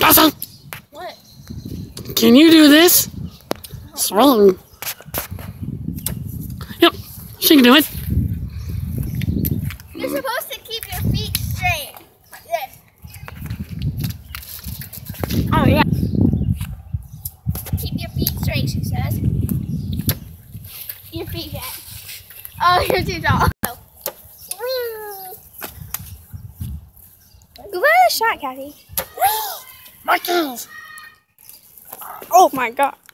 Cassie! What? Can you do this? Swing. Yep, she can do it. You're supposed to keep your feet straight. Like this. Oh, yeah. Keep your feet straight, she says. Your feet can't. Oh, you're too tall. Go by the shot, Kathy. Marquise! Oh my god.